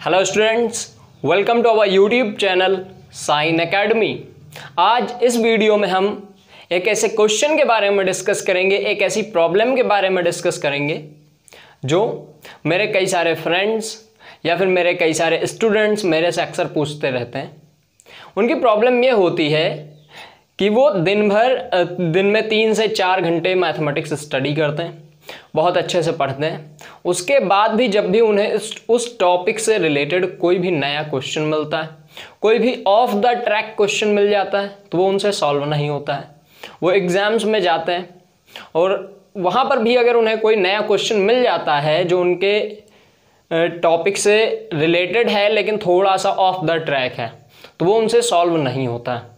Hello students, welcome to our YouTube channel Sign academy. आज इस video में हम एक ऐसे क्वेश्चन के बारे में डिस्कस करेंगे, एक ऐसी प्रॉब्लम के बारे में डिस्कस करेंगे जो मेरे कई सारे फ्रेंड्स या फिर मेरे कई सारे स्टूडेंट्स मेरे से अक्सर पूछते रहते हैं। उनकी प्रॉब्लम ये होती है कि वो दिन में 3 से 4 घंटे मैथमेटिक्स स्टडी करते हैं, बहुत अच्छे से पढ़ते हैं। उसके बाद भी जब भी उन्हें उस टॉपिक से रिलेटेड कोई भी नया क्वेश्चन मिलता है, कोई भी ऑफ द ट्रैक क्वेश्चन मिल जाता है, तो वो उनसे सॉल्व नहीं होता है। वो एग्ज़ाम्स में जाते हैं और वहाँ पर भी अगर उन्हें कोई नया क्वेश्चन मिल जाता है जो उनके टॉपिक से रिलेटेड है लेकिन थोड़ा सा ऑफ द ट्रैक है, तो वो उनसे सॉल्व नहीं होता है।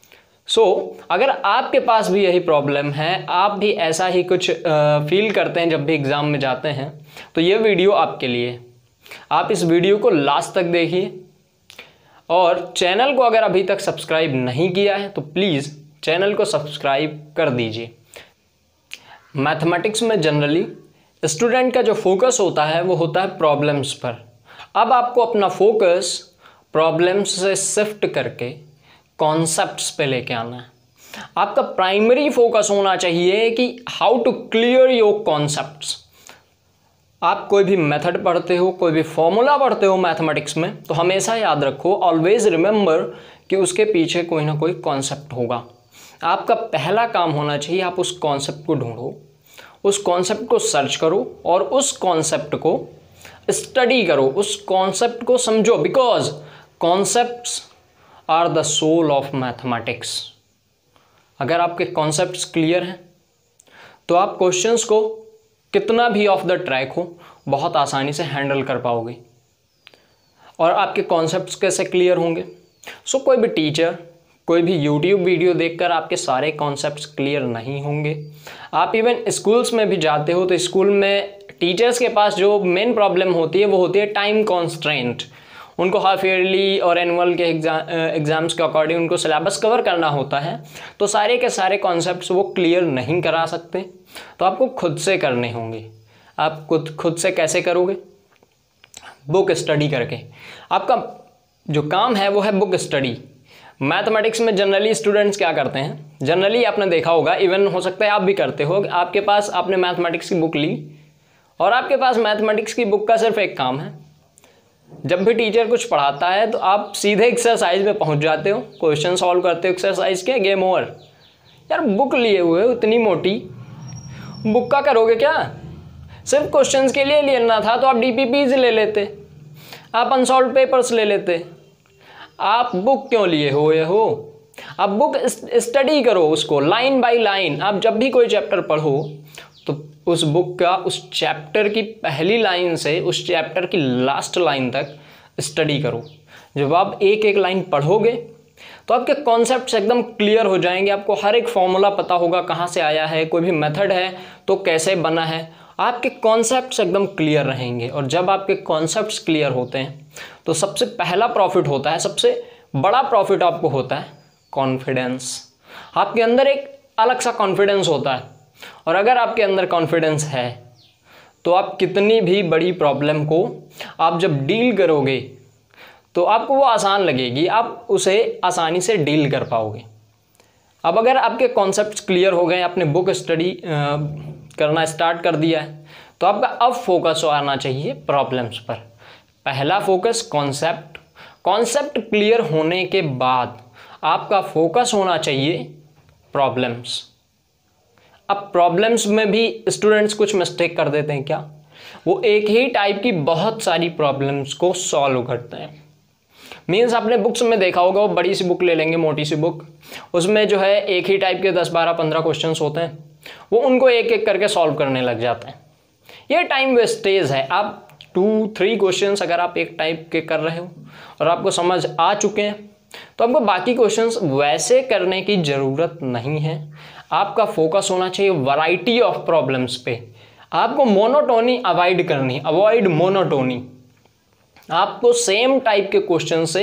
अगर आपके पास भी यही प्रॉब्लम है, आप भी ऐसा ही कुछ फील करते हैं जब भी एग्ज़ाम में जाते हैं, तो ये वीडियो आपके लिए। आप इस वीडियो को लास्ट तक देखिए और चैनल को अगर अभी तक सब्सक्राइब नहीं किया है तो प्लीज़ चैनल को सब्सक्राइब कर दीजिए। मैथमेटिक्स में जनरली स्टूडेंट का जो फोकस होता है वो होता है प्रॉब्लम्स पर। अब आपको अपना फोकस प्रॉब्लम्स से शिफ्ट करके कॉन्सेप्ट्स पे लेके आना है। आपका प्राइमरी फोकस होना चाहिए कि how to clear your concepts. आप कोई भी मेथड पढ़ते हो, कोई भी फॉर्मूला पढ़ते हो मैथमेटिक्स में, तो हमेशा याद रखो, ऑलवेज रिमेंबर कि उसके पीछे कोई ना कोई कॉन्सेप्ट होगा। आपका पहला काम होना चाहिए, आप उस कॉन्सेप्ट को ढूंढो, उस कॉन्सेप्ट को सर्च करो और उस कॉन्सेप्ट को स्टडी करो, उस कॉन्सेप्ट को समझो, because concepts are the soul of mathematics. अगर आपके कॉन्सेप्ट्स क्लियर हैं तो आप क्वेश्चंस को कितना भी ऑफ द ट्रैक हो बहुत आसानी से हैंडल कर पाओगे। और आपके कॉन्सेप्ट्स कैसे क्लियर होंगे? कोई भी टीचर, कोई भी यूट्यूब वीडियो देखकर आपके सारे कॉन्सेप्ट्स क्लियर नहीं होंगे। आप इवन स्कूल्स में भी जाते हो तो स्कूल में टीचर्स के पास जो मेन प्रॉब्लम होती है वो होती है टाइम कॉन्स्ट्रेंट। उनको हाफ ईयरली और एनुअल के एग्ज़ाम्स के अकॉर्डिंग उनको सिलेबस कवर करना होता है, तो सारे के सारे कॉन्सेप्ट्स वो क्लियर नहीं करा सकते, तो आपको खुद से करने होंगे। आप खुद से कैसे करोगे? बुक स्टडी करके। आपका जो काम है वो है बुक स्टडी। मैथमेटिक्स में जनरली स्टूडेंट्स क्या करते हैं, जनरली आपने देखा होगा, इवन हो सकता है आप भी करते हो, आपके पास आपने मैथमेटिक्स की बुक ली और आपके पास मैथमेटिक्स की बुक का सिर्फ एक काम है, जब भी टीचर कुछ पढ़ाता है तो आप सीधे एक्सरसाइज में पहुंच जाते हो, क्वेश्चन सॉल्व करते हो एक्सरसाइज के, गेम ओवर। यार बुक लिए हुए हो इतनी मोटी, बुक का करोगे क्या? सिर्फ क्वेश्चंस के लिए लेना था तो आप डीपीपीज ले लेते, आप अनसॉल्व पेपर्स ले लेते। आप बुक क्यों लिए हो? आप बुक स्टडी करो, उसको लाइन बाय लाइन। आप जब भी कोई चैप्टर पढ़ो तो उस बुक का उस चैप्टर की पहली लाइन से उस चैप्टर की लास्ट लाइन तक स्टडी करो। जब आप एक एक लाइन पढ़ोगे तो आपके कॉन्सेप्ट्स एकदम क्लियर हो जाएंगे। आपको हर एक फॉर्मूला पता होगा कहाँ से आया है, कोई भी मेथड है तो कैसे बना है। आपके कॉन्सेप्ट्स एकदम क्लियर रहेंगे और जब आपके कॉन्सेप्ट्स क्लियर होते हैं तो सबसे पहला प्रॉफिट होता है, सबसे बड़ा प्रॉफिट आपको होता है कॉन्फिडेंस। आपके अंदर एक अलग सा कॉन्फिडेंस होता है और अगर आपके अंदर कॉन्फिडेंस है तो आप कितनी भी बड़ी प्रॉब्लम को आप जब डील करोगे तो आपको वो आसान लगेगी, आप उसे आसानी से डील कर पाओगे। अब अगर आपके कॉन्सेप्ट्स क्लियर हो गए, आपने बुक स्टडी करना स्टार्ट कर दिया है, तो आपका अब फोकस आना चाहिए प्रॉब्लम्स पर। पहला फोकस कॉन्सेप्ट क्लियर होने के बाद आपका फोकस होना चाहिए प्रॉब्लम्स। अब प्रॉब्लम्स में भी स्टूडेंट्स कुछ मिस्टेक कर देते हैं। क्या? वो एक ही टाइप की बहुत सारी प्रॉब्लम्स को सॉल्व करते हैं। मीन्स आपने बुक्स में देखा होगा, वो बड़ी सी बुक ले लेंगे, मोटी सी बुक, उसमें जो है एक ही टाइप के 10, 12, 15 क्वेश्चंस होते हैं, वो उनको एक एक करके सॉल्व करने लग जाते हैं। ये टाइम वेस्टेज है। आप 2-3 क्वेश्चंस अगर आप एक टाइप के कर रहे हो और आपको समझ आ चुके हैं तो आपको बाकी क्वेश्चंस वैसे करने की ज़रूरत नहीं है। आपका फोकस होना चाहिए वैरायटी ऑफ प्रॉब्लम्स पे। आपको मोनोटोनी अवॉइड करनी, अवॉइड मोनोटोनी। आपको सेम टाइप के क्वेश्चन से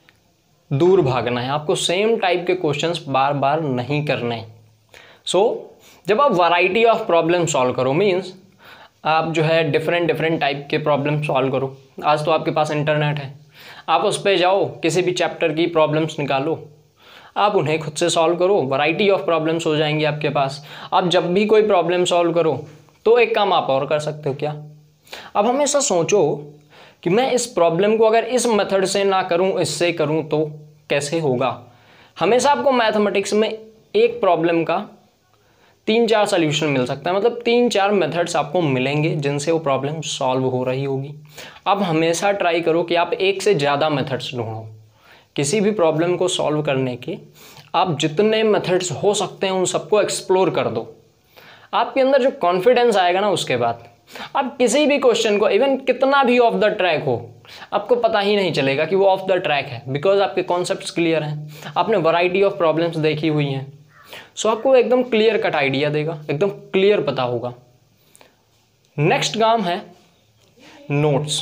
दूर भागना है, आपको सेम टाइप के क्वेश्चंस बार बार नहीं करने। जब आप वैरायटी ऑफ प्रॉब्लम सॉल्व करो, मीन्स आप जो है डिफरेंट टाइप के प्रॉब्लम सॉल्व करो। आज तो आपके पास इंटरनेट है, आप उस पर जाओ, किसी भी चैप्टर की प्रॉब्लम्स निकालो, आप उन्हें खुद से सॉल्व करो, वैरायटी ऑफ प्रॉब्लम्स हो जाएंगी आपके पास। आप जब भी कोई प्रॉब्लम सॉल्व करो तो एक काम आप और कर सकते हो, क्या? अब हमेशा सोचो कि मैं इस प्रॉब्लम को अगर इस मेथड से ना करूं, इससे करूं तो कैसे होगा। हमेशा आपको मैथमेटिक्स में एक प्रॉब्लम का 3-4 सॉल्यूशन मिल सकता है, मतलब 3-4 मेथड्स आपको मिलेंगे जिनसे वो प्रॉब्लम सॉल्व हो रही होगी। आप हमेशा ट्राई करो कि आप एक से ज़्यादा मेथड्स ढूंढो किसी भी प्रॉब्लम को सॉल्व करने के। आप जितने मेथड्स हो सकते हैं उन सबको एक्सप्लोर कर दो। आपके अंदर जो कॉन्फिडेंस आएगा ना, उसके बाद आप किसी भी क्वेश्चन को, इवन कितना भी ऑफ द ट्रैक हो, आपको पता ही नहीं चलेगा कि वो ऑफ द ट्रैक है, बिकॉज आपके कॉन्सेप्ट्स क्लियर हैं, आपने वैरायटी ऑफ प्रॉब्लम्स देखी हुई हैं। सो आपको एकदम क्लियर कट आइडिया देगा, एकदम क्लियर पता होगा। नेक्स्ट काम है नोट्स।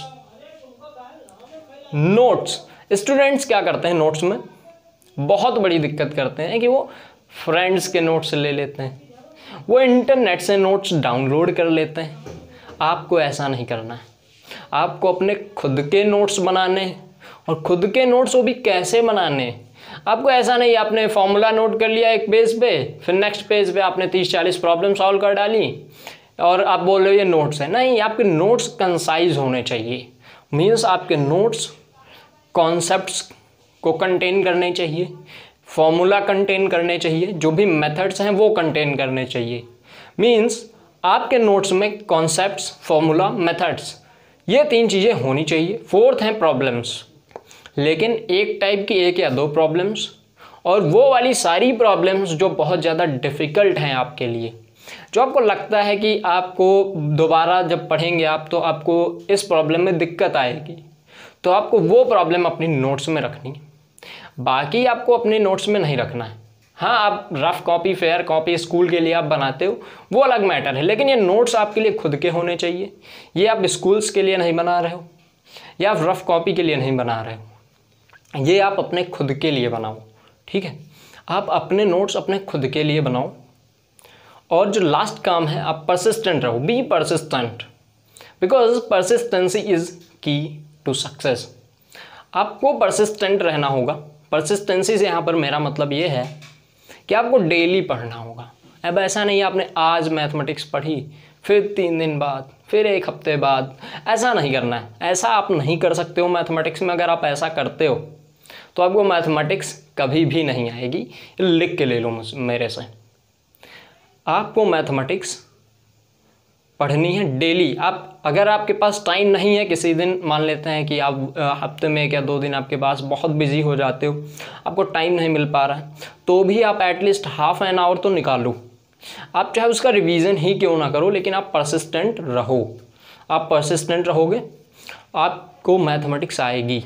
नोट्स स्टूडेंट्स क्या करते हैं, नोट्स में बहुत बड़ी दिक्कत करते हैं कि वो फ्रेंड्स के नोट्स ले लेते हैं, वो इंटरनेट से नोट्स डाउनलोड कर लेते हैं। आपको ऐसा नहीं करना है, आपको अपने खुद के नोट्स बनाने, और खुद के नोट्स वो भी कैसे बनाने। आपको ऐसा नहीं आपने फॉर्मूला नोट कर लिया एक पेज पे, फिर नेक्स्ट पेज पे आपने 30-40 प्रॉब्लम सॉल्व कर डाली और आप बोल रहे हो ये नोट्स है। नहीं, आपके नोट्स कंसाइज होने चाहिए। मीन्स आपके नोट्स कॉन्सेप्ट्स को कंटेन करने चाहिए, फॉर्मूला कंटेन करने चाहिए, जो भी मेथड्स हैं वो कंटेन करने चाहिए। मीन्स आपके नोट्स में कॉन्सेप्ट्स, फॉर्मूला, मेथड्स, ये 3 चीज़ें होनी चाहिए। फोर्थ हैं प्रॉब्लम्स, लेकिन एक टाइप की 1 या 2 प्रॉब्लम्स, और वो वाली सारी प्रॉब्लम्स जो बहुत ज़्यादा डिफ़िकल्ट हैं आपके लिए, जो आपको लगता है कि आपको दोबारा जब पढ़ेंगे आप तो आपको इस प्रॉब्लम में दिक्कत आएगी, तो आपको वो प्रॉब्लम अपनी नोट्स में रखनी है। बाकी आपको अपने नोट्स में नहीं रखना है। हाँ, आप rough copy, fair copy school के लिए आप बनाते हो, वो अलग मैटर है, लेकिन ये नोट्स आपके लिए खुद के होने चाहिए। ये आप स्कूल्स के लिए नहीं बना रहे हो, या आप रफ कॉपी के लिए नहीं बना रहे हो, ये आप अपने खुद के लिए बनाओ। ठीक है, आप अपने नोट्स अपने खुद के लिए बनाओ। और जो लास्ट काम है, आप परसिस्टेंट रहो, be persistent, because persistency is key to success. आपको परसिस्टेंट रहना होगा। परसिस्टेंसी से यहाँ पर मेरा मतलब ये है कि आपको डेली पढ़ना होगा। अब ऐसा नहीं आपने आज मैथमेटिक्स पढ़ी, फिर 3 दिन बाद, फिर 1 हफ्ते बाद, ऐसा नहीं करना है। ऐसा आप नहीं कर सकते हो मैथमेटिक्स में। अगर आप ऐसा करते हो तो आपको मैथमेटिक्स कभी भी नहीं आएगी। लिख के ले लो मेरे से, आपको मैथमेटिक्स पढ़नी है डेली। आप अगर आपके पास टाइम नहीं है, किसी दिन मान लेते हैं कि आप हफ्ते में 1 या 2 दिन आपके पास बहुत बिजी हो जाते हो, आपको टाइम नहीं मिल पा रहा है, तो भी आप एटलीस्ट ½ एन आवर तो निकालो। आप चाहे उसका रिवीजन ही क्यों ना करो, लेकिन आप परसिस्टेंट रहो। आप परसिस्टेंट रहोगे, आपको मैथमेटिक्स आएगी।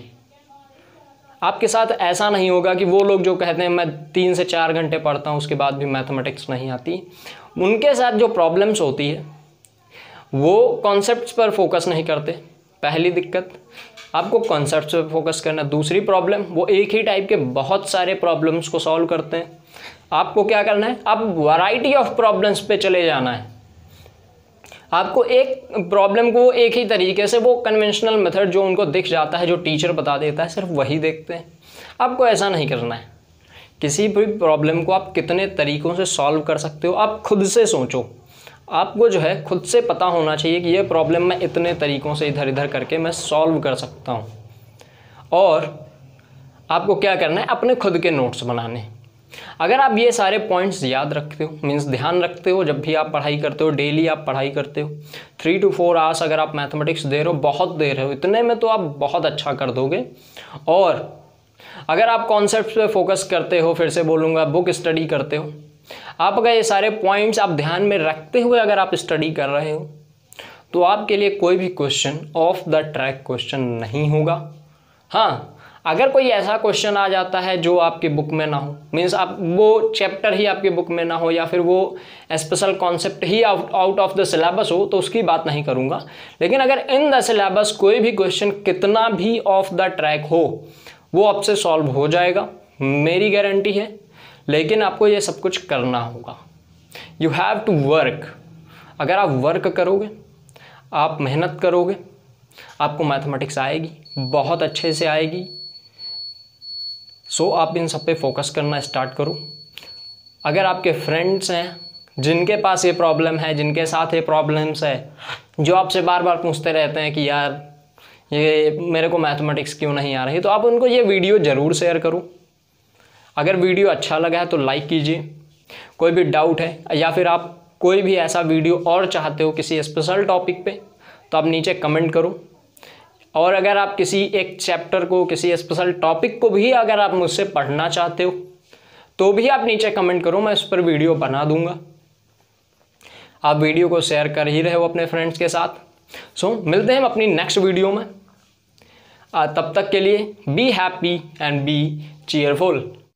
आपके साथ ऐसा नहीं होगा कि वो लोग जो कहते हैं मैं 3 से 4 घंटे पढ़ता हूँ उसके बाद भी मैथमेटिक्स नहीं आती। उनके साथ जो प्रॉब्लम्स होती है वो कॉन्सेप्ट्स पर फोकस नहीं करते। पहली दिक्कत, आपको कॉन्सेप्ट्स पर फोकस करना। दूसरी प्रॉब्लम, वो एक ही टाइप के बहुत सारे प्रॉब्लम्स को सॉल्व करते हैं। आपको क्या करना है, आप वैरायटी ऑफ प्रॉब्लम्स पे चले जाना है। आपको एक प्रॉब्लम को एक ही तरीके से, वो कन्वेंशनल मेथड जो उनको दिख जाता है, जो टीचर बता देता है, सिर्फ वही देखते हैं। आपको ऐसा नहीं करना है। किसी भी प्रॉब्लम को आप कितने तरीक़ों से सॉल्व कर सकते हो, आप खुद से सोचो। आपको जो है खुद से पता होना चाहिए कि ये प्रॉब्लम मैं इतने तरीक़ों से इधर इधर करके मैं सॉल्व कर सकता हूँ। और आपको क्या करना है, अपने खुद के नोट्स बनाने। अगर आप ये सारे पॉइंट्स याद रखते हो, मीन्स ध्यान रखते हो, जब भी आप पढ़ाई करते हो, डेली आप पढ़ाई करते हो, 3 to 4 आवर्स अगर आप मैथमेटिक्स दे रहे हो, बहुत दे रहे हो, इतने में तो आप बहुत अच्छा कर दोगे। और अगर आप कॉन्सेप्ट पे फोकस करते हो, फिर से बोलूँगा, बुक स्टडी करते हो, आप अगर ये सारे पॉइंट्स आप ध्यान में रखते हुए अगर आप स्टडी कर रहे हो, तो आपके लिए कोई भी question off the track question नहीं होगा। हाँ, अगर कोई ऐसा क्वेश्चन आ जाता है जो आपकी बुक में ना हो, मीन्स आप वो चैप्टर ही आपकी बुक में ना हो, या फिर वो स्पेशल कॉन्सेप्ट ही आउट ऑफ द सिलेबस हो, तो उसकी बात नहीं करूँगा। लेकिन अगर इन द सिलेबस कोई भी क्वेश्चन कितना भी ऑफ द ट्रैक हो, वो आपसे सॉल्व हो जाएगा, मेरी गारंटी है। लेकिन आपको ये सब कुछ करना होगा। You have to work. अगर आप वर्क करोगे आप मेहनत करोगे आपको मैथमेटिक्स आएगी, बहुत अच्छे से आएगी। सो आप इन सब पे फोकस करना स्टार्ट करो। अगर आपके फ्रेंड्स हैं जिनके पास ये प्रॉब्लम है, जिनके साथ ये प्रॉब्लम्स है, जो आपसे बार बार पूछते रहते हैं कि यार ये मेरे को मैथमेटिक्स क्यों नहीं आ रही, तो आप उनको ये वीडियो ज़रूर शेयर करो। अगर वीडियो अच्छा लगा है तो लाइक कीजिए। कोई भी डाउट है या फिर आप कोई भी ऐसा वीडियो और चाहते हो किसी स्पेशल टॉपिक पे, तो आप नीचे कमेंट करो। और अगर आप किसी एक चैप्टर को, किसी स्पेशल टॉपिक को भी अगर आप मुझसे पढ़ना चाहते हो तो भी आप नीचे कमेंट करो, मैं उस पर वीडियो बना दूंगा। आप वीडियो को शेयर कर ही रहे हो अपने फ्रेंड्स के साथ। सो मिलते हैं अपनी नेक्स्ट वीडियो में। तब तक के लिए be happy and be cheerful.